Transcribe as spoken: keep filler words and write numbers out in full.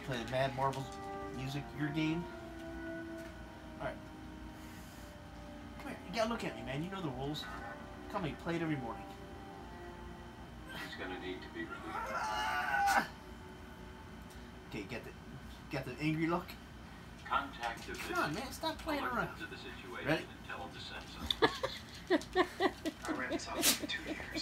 play the Mad Marbles music, your game. Alright. Come here, you gotta look at me, man. You know the rules. Come here, play it every morning. She's gonna need to be relieved. Okay, get the get the angry look. Contact the Come on, man, stop playing Alert around. them to the situation Ready? and tell them to send something. I ran this office for two years.